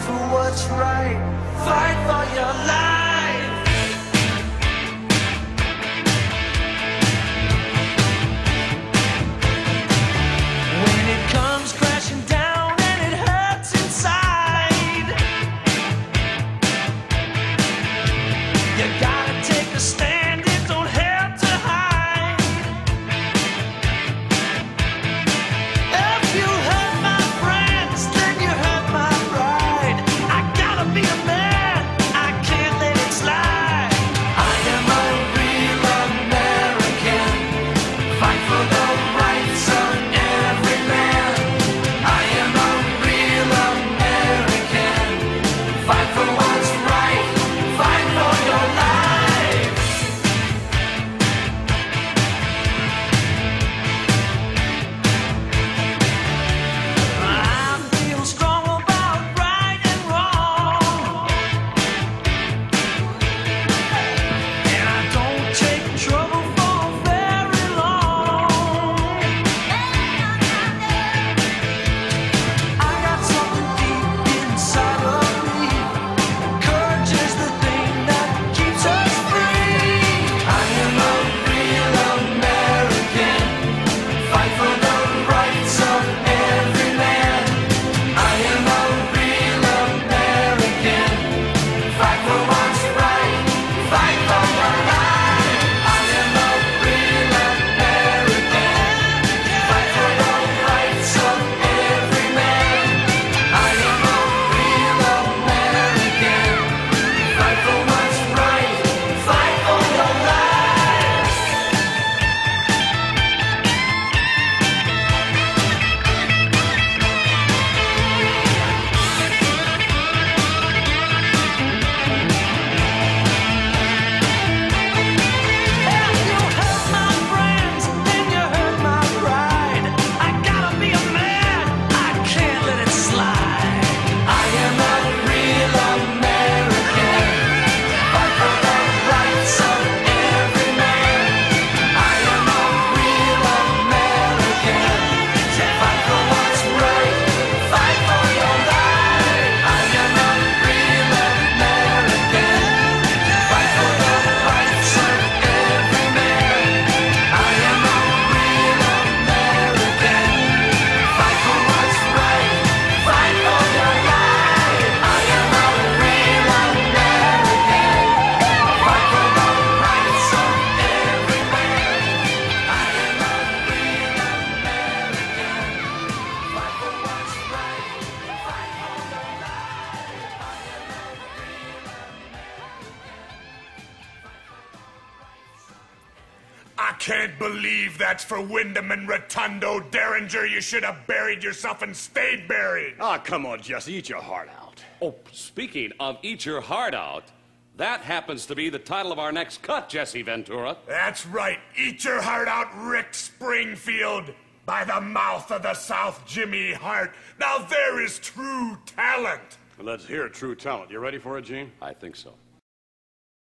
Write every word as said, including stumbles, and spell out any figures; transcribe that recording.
for what's right. Fight for your life. When it comes crashing down and it hurts inside, you gotta take a stand. It don't have to hide. If you hurt my friends, then you hurt my pride. I gotta be a man, I can't let it slide. I am a real American, fight for the rights of every man. I am a real American, fight for what's right, fight for your life. I feel strong about right and wrong, and I don't take trouble for very long. I got something deep inside of me. Courage is the thing that keeps us free. I am a real American, fight for the rights of every man. I am a real American, fight for what's right, fight for your life. I am a real American, fight for the rights of every man. I am a real American, fight for what's right, fight for your life. If you hurt my friends, then you hurt my pride. I gotta be a man, I can't let it slide. I am a real American, fight for the rights of every man. I am a real American, fight for what's right, fight for your life. I am a real American, fight for the rights of every man. I am a real American, fight for what's right, fight for your life. I am a real American, fight for the rights of every man. I am a real American, fight for what's right, fight for your life. I am a I can't believe that's for Wyndham and Rotundo. Derringer, you should have buried yourself and stayed buried. Ah, come on, Jesse, eat your heart out. Oh, speaking of Eat Your Heart Out, that happens to be the title of our next cut, Jesse Ventura. That's right. Eat your heart out, Rick Springfield. By the mouth of the South, Jimmy Hart. Now there is true talent. Let's hear true talent. You ready for it, Gene? I think so.